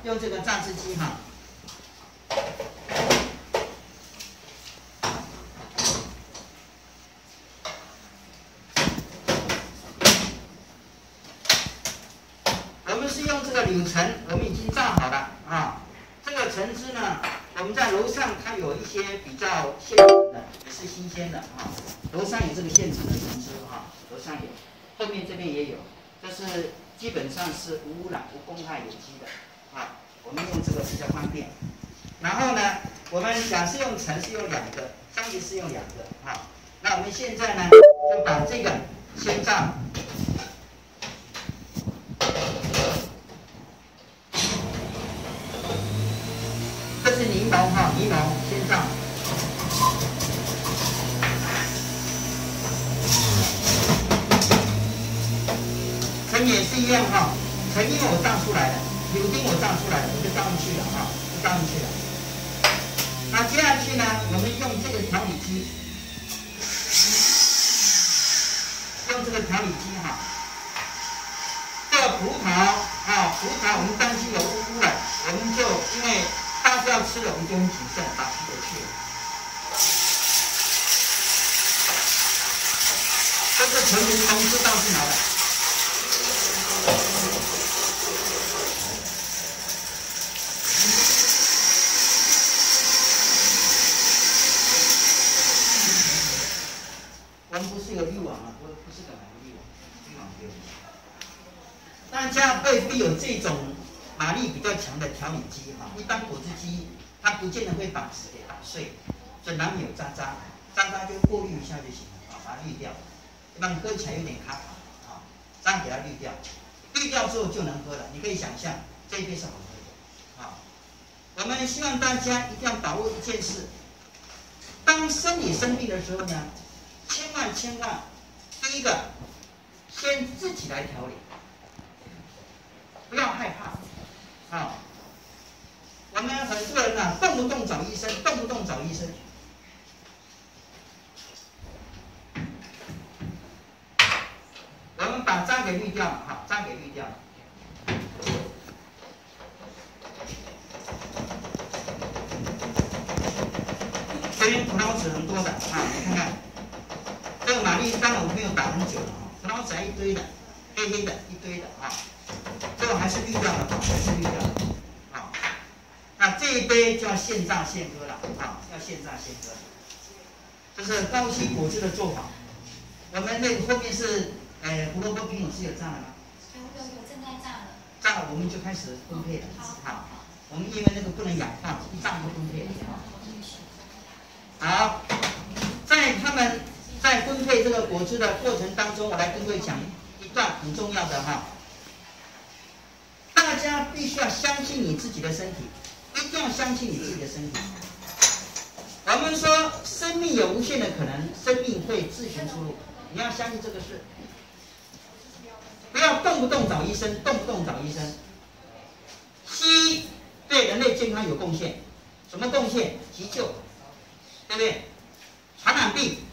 用这个榨汁机哈。我们是用这个柳橙，我们已经榨好了啊。这个橙汁呢，我们在楼上它有一些比较现成的，也是新鲜的啊。楼上有这个现成的橙汁哈，楼上有，后面这边也有，这是基本上是无污染、无公害、有机的啊。我们用这个比较方便。然后呢，我们假设用橙是用2个，香梨是用2个啊。那我们现在呢，就把这个先榨。这是柠檬哈，柠檬先榨。橙也是一样哈，橙因为我榨出来了，柳丁我榨出来了，我就倒进去了哈，就倒进去了。那接下去呢，我们用这个调理机，用这个调理机哈。这个葡萄啊，葡萄我们担心有污染，我们就因为大家要吃的，我们就很谨慎，把皮给去了。这个纯柠檬是倒进来了。我们不是有滤网啊，不是个滤网，滤网给我们。大家未必有这种马力比较强的调理机哈，一般果汁机它不见得会把纸给打碎，所以难免有渣渣，渣渣就过滤一下就行了啊，把它滤掉，让喝起来有点卡卡啊，这样给它滤掉，滤掉之后就能喝了。你可以想象这一杯是好喝的啊。我们希望大家一定要把握一件事，当生理生病的时候呢，千万，第一个先自己来调理。不要害怕，啊！我们很多人呢、动不动找医生，动不动找医生。我们把渣给滤掉了，好，渣给滤掉了。这边葡萄籽很多的啊，你看看，这个马力当然我没有打很久了啊，葡萄籽还一堆的，黑黑的一堆的啊。这个还是滤掉了，还是滤掉了，好，那这一杯就要现榨现喝了，啊，要现榨现喝，这是高级果汁的做法。我们那个后面是，胡萝卜品种是有榨的吗？ 有，正在榨了。 榨了我们就开始分配了，好，我们因为那个不能氧化，一榨就分配了，好，在他们在分配这个果汁的过程当中，我来跟各位讲一段很重要的哈。大家必须要相信你自己的身体，一定要相信你自己的身体。我们说生命有无限的可能，生命会自寻出路，你要相信这个事。不要动不动找医生，动不动找医生。西医对人类健康有贡献，什么贡献？急救，对不对？传染病